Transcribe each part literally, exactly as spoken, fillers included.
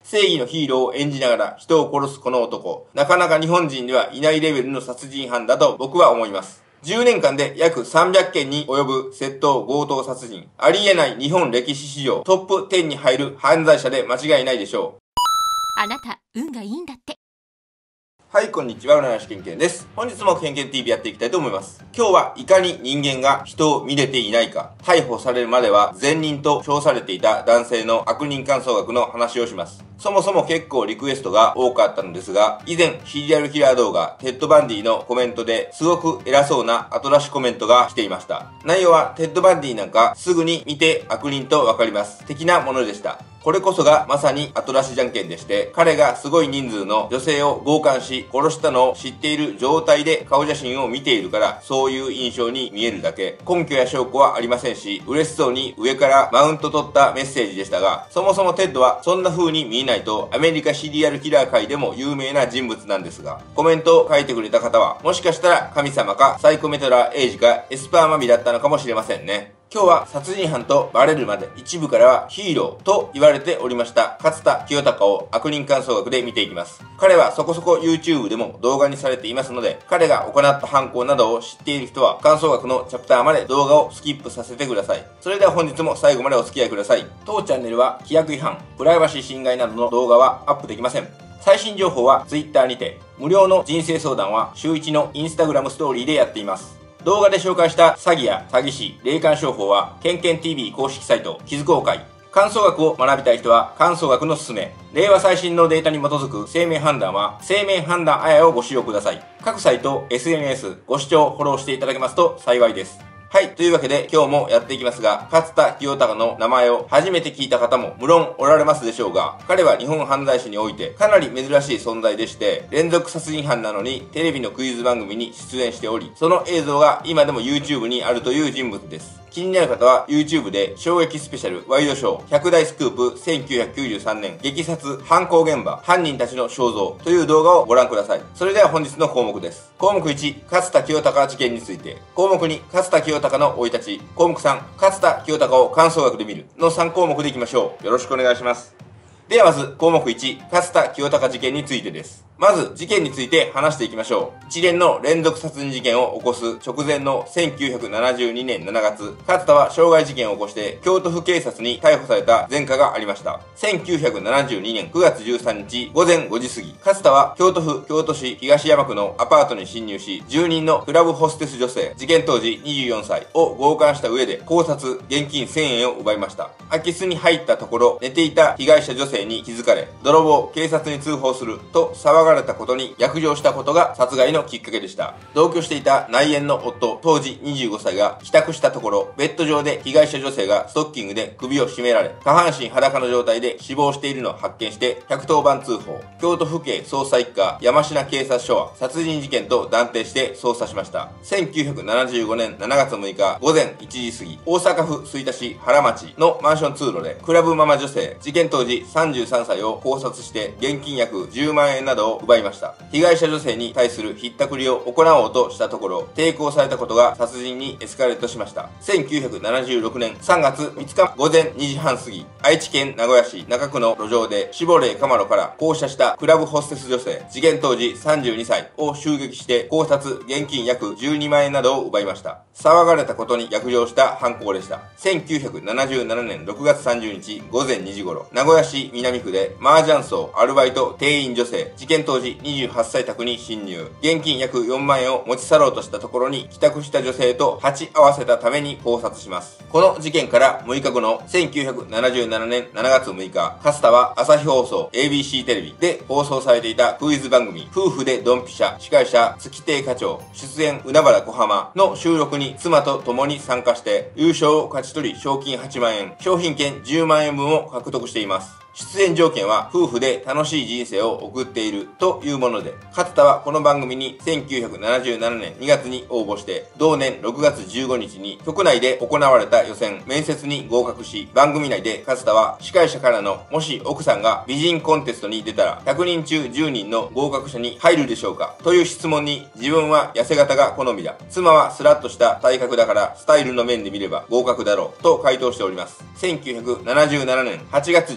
正義のヒーローを演じながら人を殺すこの男。なかなか日本人ではいないレベルの殺人犯だと僕は思います。じゅうねんかんで約さんびゃっけんに及ぶ窃盗・強盗殺人。ありえない日本歴史史上トップじゅうに入る犯罪者で間違いないでしょう。 あなた、運がいいんだって。 はい、こんにちは、占い師けんけんです。本日もけんけん ティーブイ やっていきたいと思います。今日はいかに人間が人を見れていないか、逮捕されるまでは善人と称されていた男性の悪人感想学の話をします。そもそも結構リクエストが多かったのですが、以前シリアルキラー動画テッド・バンディのコメントですごく偉そうな後出しコメントが来ていました。内容はテッド・バンディなんかすぐに見て悪人とわかります的なものでした。これこそがまさに後出しじゃんけんでして、彼がすごい人数の女性を強姦し殺したのを知っている状態で顔写真を見ているからそういう印象に見えるだけ、根拠や証拠はありませんし、嬉しそうに上からマウント取ったメッセージでしたが、そもそもテッドはそんな風に見えないとアメリカシリアルキラー界でも有名な人物なんですが、コメントを書いてくれた方はもしかしたら神様かサイコメトラーエイジかエスパーマミだったのかもしれませんね。今日は殺人犯とバレるまで一部からはヒーローと言われておりました勝田清隆を悪人感想学で見ていきます。彼はそこそこ YouTube でも動画にされていますので、彼が行った犯行などを知っている人は感想学のチャプターまで動画をスキップさせてください。それでは本日も最後までお付き合いください。当チャンネルは規約違反、プライバシー侵害などの動画はアップできません。最新情報は Twitter にて、無料の人生相談は週いちの Instagram ストーリーでやっています。動画で紹介した詐欺や詐欺師、霊感商法は、けんけん ティーブイ 公式サイト、気づ公開。感想学を学びたい人は、感想学のすすめ。令和最新のデータに基づく生命判断は、生命判断あやをご使用ください。各サイト、エスエヌエス、ご視聴、フォローしていただけますと幸いです。はい。というわけで今日もやっていきますが、勝田清隆の名前を初めて聞いた方も無論おられますでしょうが、彼は日本犯罪史においてかなり珍しい存在でして、連続殺人犯なのにテレビのクイズ番組に出演しており、その映像が今でも YouTube にあるという人物です。気になる方は YouTube で衝撃スペシャルワイドショーひゃくだいスクープせんきゅうひゃくきゅうじゅうさんねん激殺犯行現場犯人たちの肖像という動画をご覧ください。それでは本日の項目です。項目いち、勝田清隆事件について。項目に、勝田清隆の生い立ち。項目さん、勝田清隆を感想学で見るのさん項目でいきましょう。よろしくお願いします。ではまず項目いち、勝田清隆事件についてです。まず事件について話していきましょう。一連の連続殺人事件を起こす直前のせんきゅうひゃくななじゅうにねんしちがつ、勝田は傷害事件を起こして京都府警察に逮捕された前科がありました。せんきゅうひゃくななじゅうにねんくがつじゅうさんにちごぜんごじ過ぎ、勝田は京都府京都市東山区のアパートに侵入し、住人のクラブホステス女性、事件当時にじゅうよんさいを強姦した上で絞殺、現金せんえんを奪いました。空き巣に入ったところ、寝ていた被害者女性に気づかれ、泥棒、警察に通報すると騒がれたことに逆上したことが殺害のきっかけでした。同居していた内縁の夫、当時にじゅうごさいが帰宅したところ、ベッド上で被害者女性がストッキングで首を絞められ、下半身裸の状態で死亡しているのを発見してひゃくとおばん通報。京都府警捜査一課山科警察署は殺人事件と断定して捜査しました。せんきゅうひゃくななじゅうごねんしちがつむいかごぜんいちじ過ぎ、大阪府吹田市原町のマンション通路でクラブママ女性、事件当時さんじゅうさんさいを絞殺して現金約じゅうまんえんなどを奪いました。被害者女性に対するひったくりを行おうとしたところ、抵抗されたことが殺人にエスカレートしました。せんきゅうひゃくななじゅうろくねんさんがつみっかごぜんにじはん過ぎ、愛知県名古屋市中区の路上で死亡霊カマロから降車したクラブホステス女性、事件当時さんじゅうにさいを襲撃して絞殺、現金約じゅうにまんえんなどを奪いました。騒がれたことに逆上した犯行でした。せんきゅうひゃくななじゅうななねんろくがつさんじゅうにちごぜんにじ頃、名古屋市南区で麻雀荘アルバイト店員女性、事件当時にじゅうはっさい宅に侵入、現金約よんまんえんを持ち去ろうとしたところに帰宅した女性と鉢合わせたために絞殺します。この事件からむいかごのせんきゅうひゃくななじゅうななねんしちがつむいか、勝田は朝日放送 エービーシー テレビで放送されていたクイズ番組夫婦でドンピシャ、司会者月亭課長、出演海原小浜の収録に妻と共に参加して優勝を勝ち取り賞金はちまんえん、商品券じゅうまんえんぶんを獲得しています。出演条件は夫婦で楽しい人生を送っているというもので、勝田はこの番組にせんきゅうひゃくななじゅうななねんにがつに応募して、同年ろくがつじゅうごにちに局内で行われた予選、面接に合格し、番組内で勝田は司会者からのもし奥さんが美人コンテストに出たらひゃくにんちゅうじゅうにんの合格者に入るでしょうかという質問に、自分は痩せ型が好みだ。妻はスラッとした体格だからスタイルの面で見れば合格だろうと回答しております。せんきゅうひゃくななじゅうななねんはちがつじゅうににち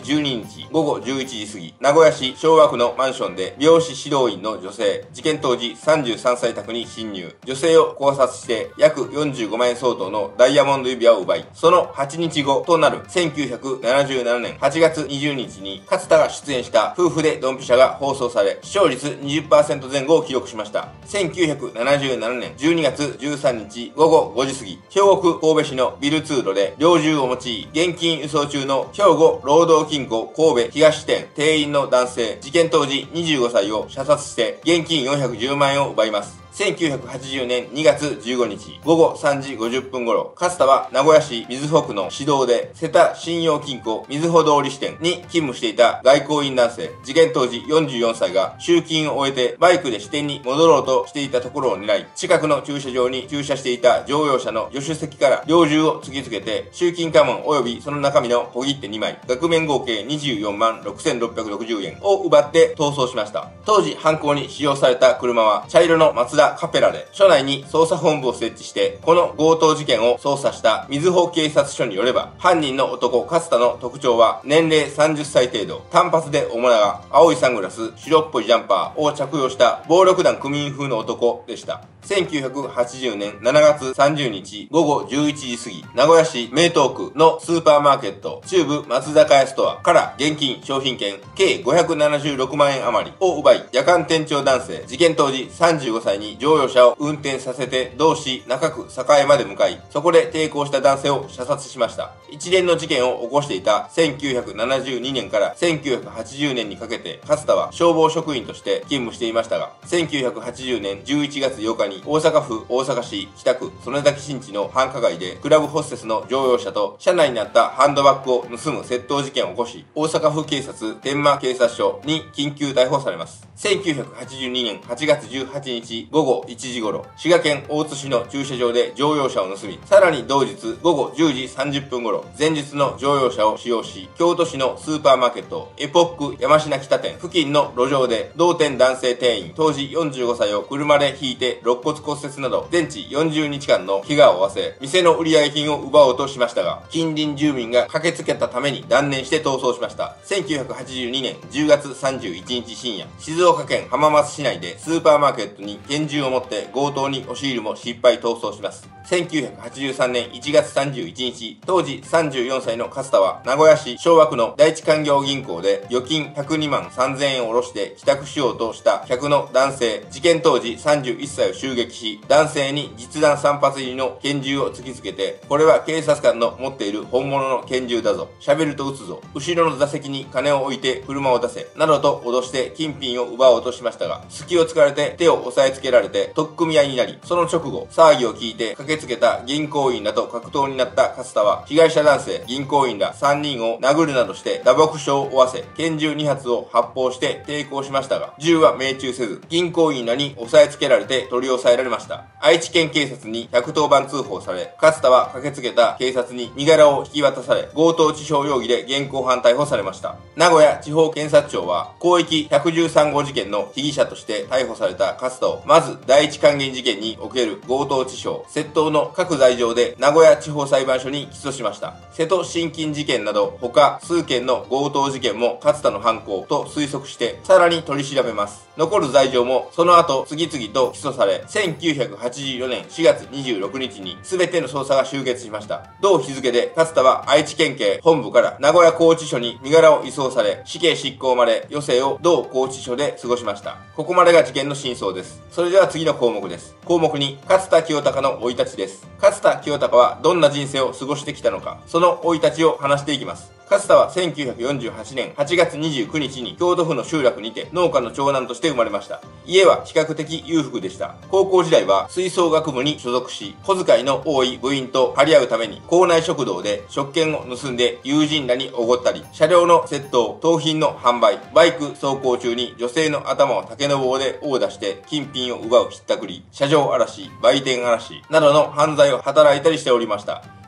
ち午後じゅういちじ過ぎ、名古屋市昭和区のマンションで美容師指導員の女性、事件当時さんじゅうさんさい宅に侵入。女性を絞殺して約よんじゅうごまんえん相当のダイヤモンド指輪を奪い、そのはちにちごとなるせんきゅうひゃくななじゅうななねんはちがつにじゅうににちに勝田が出演した夫婦でドンピシャが放送され、視聴率 にじゅっパーセント 前後を記録しました。せんきゅうひゃくななじゅうななねんじゅうにがつじゅうさんにち午後ごじ過ぎ、兵庫区神戸市のビル通路で猟銃を用い現金輸送中の兵庫労働金庫神戸東支店店員の男性、事件当時にじゅうごさいを射殺して現金よんひゃくじゅうまんえんを奪います。せんきゅうひゃくはちじゅうねんにがつじゅうごにち午後さんじごじゅっぷん頃、勝田は名古屋市瑞穂区の市道で瀬田信用金庫瑞穂通り支店に勤務していた外交員男性、事件当時よんじゅうよんさいが集金を終えてバイクで支店に戻ろうとしていたところを狙い、近くの駐車場に駐車していた乗用車の助手席から猟銃を突きつけて、集金家紋及びその中身の小切手にまい、額面合計にじゅうよんまんろくせんろっぴゃくろくじゅうえんを奪って逃走しました。当時犯行に使用された車は茶色のマツダカペラで、署内に捜査本部を設置して、この強盗事件を捜査した瑞穂警察署によれば、犯人の男勝田の特徴は年齢さんじゅっさい程度、短髪で面長、青いサングラス、白っぽいジャンパーを着用した暴力団組員風の男でした。せんきゅうひゃくはちじゅうねんしちがつさんじゅうにち午後じゅういちじ過ぎ、名古屋市名東区のスーパーマーケット中部松坂屋ストアから現金商品券計ごひゃくななじゅうろくまんえん余りを奪い、夜間店長男性、事件当時さんじゅうごさいに乗用車を運転させて同市中区栄まで向かい、そこで抵抗した男性を射殺しました。一連の事件を起こしていたせんきゅうひゃくななじゅうにねんからせんきゅうひゃくはちじゅうねんにかけて、勝田は消防職員として勤務していましたが、せんきゅうひゃくはちじゅうねんじゅういちがつようかに大阪府大阪市北区曽根崎新地の繁華街でクラブホステスの乗用車と車内にあったハンドバッグを盗む窃盗事件を起こし、大阪府警察天満警察署に緊急逮捕されます。せんきゅうひゃくはちじゅうにねんはちがつじゅうはちにち午後いちじ頃、滋賀県大津市の駐車場で乗用車を盗み、さらに同日午後じゅうじさんじゅっぷん頃、前日の乗用車を使用し、京都市のスーパーマーケットエポック山科北店付近の路上で同店男性店員当時よんじゅうごさいを車でひいて肋骨骨折など全治よんじゅうにちかんの怪我を負わせ、店の売上金を奪おうとしましたが、近隣住民が駆けつけたために断念して逃走しました。せんきゅうひゃくはちじゅうにねんじゅうがつさんじゅういちにち深夜、静岡県浜松市内でスーパーマーケットに拳銃を持って強盗に押し入るも失敗逃走します。せんきゅうひゃくはちじゅうさんねんいちがつさんじゅういちにち、当時さんじゅうよんさいの勝田は名古屋市昭和区の第一勧業銀行で預金ひゃくにまんさんぜんえんを下ろして帰宅しようとした客の男性、事件当時さんじゅういっさいを襲撃し、男性に実弾さんぱつ入りの拳銃を突きつけて、これは警察官の持っている本物の拳銃だぞ、喋ると撃つぞ、後ろの座席に金を置いて車を出せなどと脅して金品を奪おうとしましたが、隙を突かれて手を押さえつけられて取っ組み合いになり、その直後騒ぎを聞いて駆けつけた銀行員らと格闘になった勝田は、被害者男性銀行員らさんにんを殴るなどして打撲傷を負わせ、拳銃にはつを発砲して抵抗しましたが、銃は命中せず、銀行員らに押さえつけられて取り押さえられました。愛知県警察にひゃくとおばん通報され、勝田は駆けつけた警察に身柄を引き渡され、強盗致傷容疑で現行犯逮捕されました。名古屋地方検察庁は、広域ひゃくじゅうさんごう事件の被疑者として逮捕された勝田を、まず第一還元事件における強盗致傷、窃盗の各罪状で名古屋地方裁判所に起訴しました。瀬戸信金事件など他数件の強盗事件も勝田の犯行と推測してさらに取り調べます。残る罪状もその後次々と起訴され、せんきゅうひゃくはちじゅうよねんしがつにじゅうろくにちに全ての捜査が終結しました。同日付で勝田は愛知県警本部から名古屋拘置所に身柄を移送され、死刑執行まで余生を同拘置所で過ごしました。ここまでが事件の真相です。それでは次の項目です。項目に、勝田清隆の生い立ちです。勝田清隆はどんな人生を過ごしてきたのか、その生い立ちを話していきます。勝田はせんきゅうひゃくよんじゅうはちねんはちがつにじゅうくにちに京都府の集落にて農家の長男として生まれました。家は比較的裕福でした。高校時代は吹奏楽部に所属し、小遣いの多い部員と張り合うために校内食堂で食券を盗んで友人らにおごったり、車両の窃盗、盗品の販売、バイク走行中に女性の頭を竹の棒で殴打して金品を奪うひったくり、車上荒らし、売店荒らしなどの犯罪を働いたりしておりました。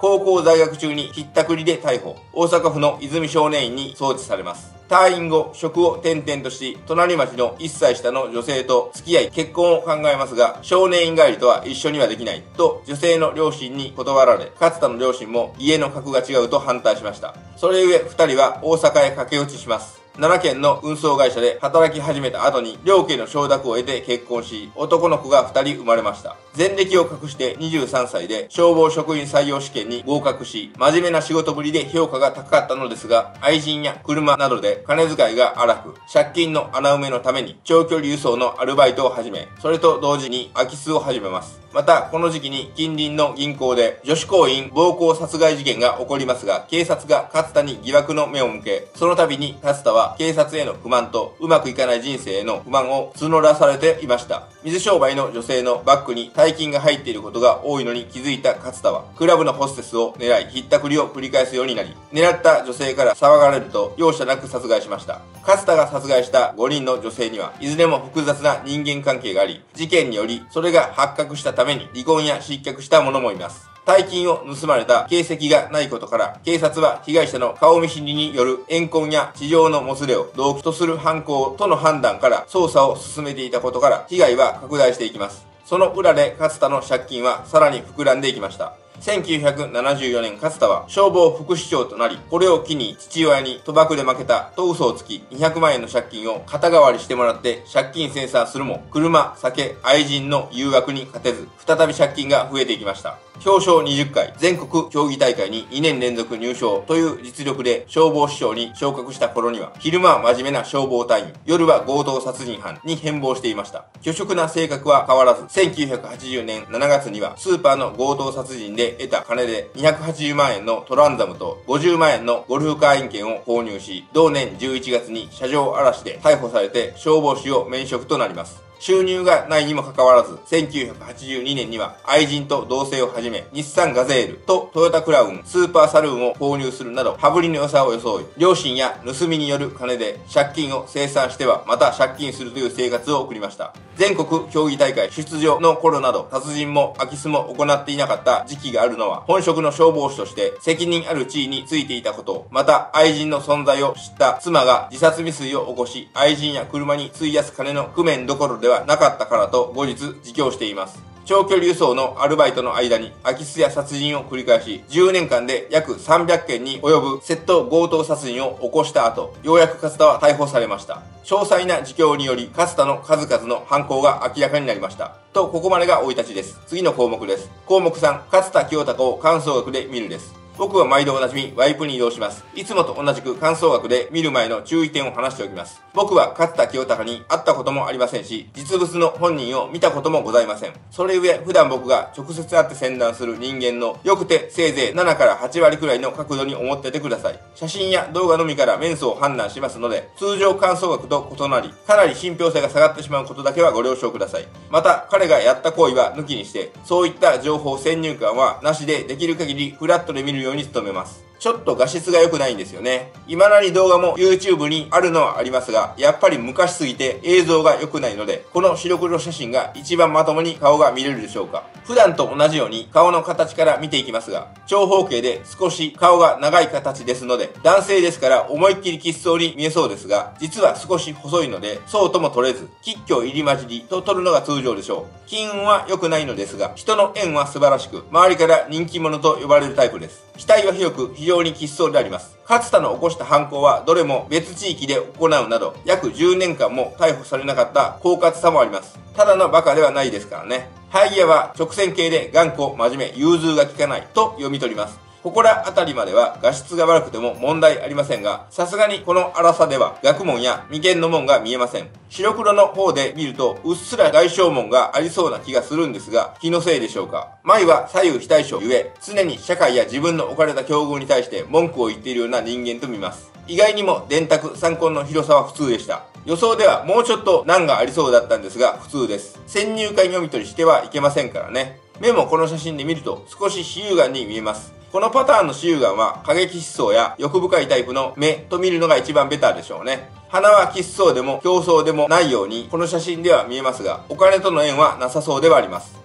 高校在学中にひったくりで逮捕。大阪府の泉少年院に送致されます。退院後、職を転々とし、隣町のいっさい下の女性と付き合い、結婚を考えますが、少年院帰りとは一緒にはできない、と女性の両親に断られ、勝田の両親も家の格が違うと反対しました。それゆえ二人は大阪へ駆け落ちします。奈良県の運送会社で働き始めた後に両家の承諾を得て結婚し、男の子がふたり生まれました。前歴を隠してにじゅうさんさいで消防職員採用試験に合格し、真面目な仕事ぶりで評価が高かったのですが、愛人や車などで金遣いが荒く、借金の穴埋めのために長距離輸送のアルバイトを始め、それと同時に空き巣を始めます。また、この時期に近隣の銀行で女子行員暴行殺害事件が起こりますが、警察が勝田に疑惑の目を向け、その度に勝田は警察への不満とうまくいかない人生への不満を募らされていました。水商売の女性のバッグに大金が入っていることが多いのに気づいた勝田は、クラブのホステスを狙い、ひったくりを繰り返すようになり、狙った女性から騒がれると容赦なく殺害しました。勝田が殺害したごにんの女性には、いずれも複雑な人間関係があり、事件によりそれが発覚したために離婚や失脚した者もいます。大金を盗まれた形跡がないことから、警察は被害者の顔見知りによる怨恨や地上のもつれを動機とする犯行との判断から捜査を進めていたことから、被害は拡大していきます。その裏で勝田の借金はさらに膨らんでいきました。せんきゅうひゃくななじゅうよねん、勝田は消防副市長となり、これを機に父親に賭博で負けたと嘘をつき、にひゃくまんえんの借金を肩代わりしてもらって借金清算するも、車、酒、愛人の誘惑に勝てず、再び借金が増えていきました。表彰にじゅっかい、全国競技大会ににねん連続入賞という実力で消防士長に昇格した頃には、昼間は真面目な消防隊員、夜は強盗殺人犯に変貌していました。虚飾な性格は変わらず、せんきゅうひゃくはちじゅうねんしちがつにはスーパーの強盗殺人で得た金でにひゃくはちじゅうまんえんのトランザムとごじゅうまんえんのゴルフ会員権を購入し、同年じゅういちがつに車上荒らしで逮捕されて消防士を免職となります。収入がないにもかかわらず、せんきゅうひゃくはちじゅうにねんには愛人と同棲を始め、日産ガゼールとトヨタクラウン、スーパーサルーンを購入するなど、羽振りの良さを装い、両親や盗みによる金で借金を清算してはまた借金するという生活を送りました。全国競技大会出場の頃など、殺人も空き巣も行っていなかった時期があるのは、本職の消防士として責任ある地位についていたことを、また愛人の存在を知った妻が自殺未遂を起こし、愛人や車に費やす金の工面どころではなかったからと後日自供しています。長距離輸送のアルバイトの間に空き巣や殺人を繰り返し、じゅうねんかんで約さんびゃっけんに及ぶ窃盗強盗殺人を起こした後、ようやく勝田は逮捕されました。詳細な自供により、勝田の数々の犯行が明らかになりました。と、ここまでが生い立ちです。次の項目です。項目さん、勝田清隆を感想学で見るです。僕は毎度おなじみワイプに移動します。いつもと同じく感想学で見る前の注意点を話しておきます。僕は勝田清隆に会ったこともありませんし、実物の本人を見たこともございません。それゆえ普段僕が直接会って宣断する人間のよくてせいぜいななからはちわりくらいの角度に思っててください。写真や動画のみから面相を判断しますので、通常感想学と異なり、かなり信憑性が下がってしまうことだけはご了承ください。また、彼がやった行為は抜きにして、そういった情報先入観はなしでできる限りフラットで見るように努めます。ちょっと画質が良くないんですよね。今なり動画も YouTube にあるのはありますが、やっぱり昔すぎて映像が良くないので、この白黒写真が一番まともに顔が見れるでしょうか。普段と同じように顔の形から見ていきますが、長方形で少し顔が長い形ですので、男性ですから思いっきりきつそうに見えそうですが、実は少し細いので、そうとも取れず、吉居入り混じりと取るのが通常でしょう。金運は良くないのですが、人の縁は素晴らしく、周りから人気者と呼ばれるタイプです。額は広く非常にきつそうであります。勝田の起こした犯行はどれも別地域で行うなど、約じゅうねんかんも逮捕されなかった狡猾さもあります。ただのバカではないですからね。生え際は直線形で頑固、真面目、融通が利かないと読み取ります。ここら辺りまでは画質が悪くても問題ありませんが、さすがにこの粗さでは学問や眉間の門が見えません。白黒の方で見るとうっすら外傷門がありそうな気がするんですが、気のせいでしょうか。前は左右非対称ゆえ、常に社会や自分の置かれた境遇に対して文句を言っているような人間と見ます。意外にも電卓、参考の広さは普通でした。予想ではもうちょっと難がありそうだったんですが普通です。先入観読み取りしてはいけませんからね。目もこの写真で見ると少し私有眼に見えます。このパターンの私有眼は過激思想や欲深いタイプの目と見るのが一番ベターでしょうね。鼻はきつそうでも競争でもないようにこの写真では見えますが、お金との縁はなさそうではあります。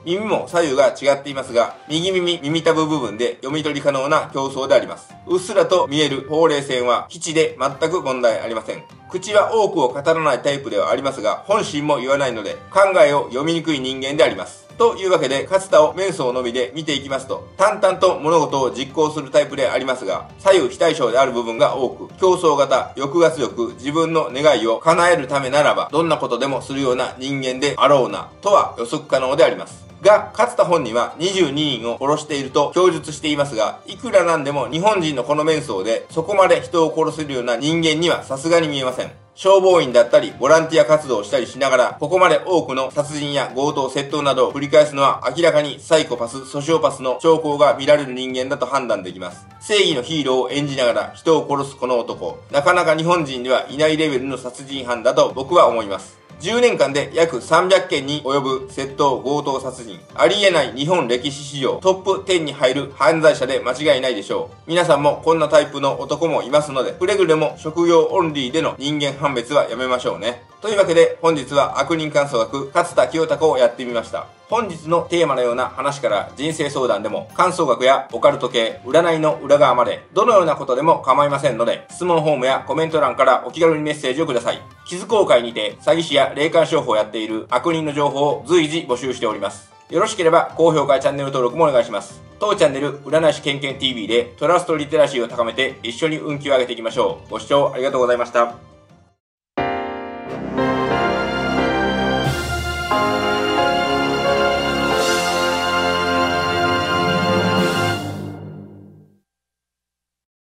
耳も左右が違っていますが、右耳、耳たぶ部分で読み取り可能な競争であります。うっすらと見えるほうれい線は基地で全く問題ありません。口は多くを語らないタイプではありますが、本心も言わないので、考えを読みにくい人間であります。というわけで、勝田を面相のみで見ていきますと、淡々と物事を実行するタイプでありますが、左右非対称である部分が多く、競争型、欲が強く、自分の願いを叶えるためならば、どんなことでもするような人間であろうな、とは予測可能であります。が、勝田本人はにじゅうににんを殺していると供述していますが、いくらなんでも日本人のこの面相で、そこまで人を殺せるような人間にはさすがに見えません。消防員だったり、ボランティア活動をしたりしながら、ここまで多くの殺人や強盗、窃盗などを繰り返すのは明らかにサイコパス、ソシオパスの兆候が見られる人間だと判断できます。正義のヒーローを演じながら人を殺すこの男、なかなか日本人ではいないレベルの殺人犯だと僕は思います。じゅうねんかんで約さんびゃっけんに及ぶ窃盗、強盗殺人。ありえない日本歴史史上トップじゅうに入る犯罪者で間違いないでしょう。皆さんもこんなタイプの男もいますので、くれぐれも職業オンリーでの人間判別はやめましょうね。というわけで本日は悪人観想学勝田清隆をやってみました。本日のテーマのような話から人生相談でも観想学やオカルト系、占いの裏側までどのようなことでも構いませんので、質問フォームやコメント欄からお気軽にメッセージをください。キズ公開にて詐欺師や霊感商法をやっている悪人の情報を随時募集しております。よろしければ高評価やチャンネル登録もお願いします。当チャンネル占い師けんけん ティーブイ でトラストリテラシーを高めて一緒に運気を上げていきましょう。ご視聴ありがとうございました。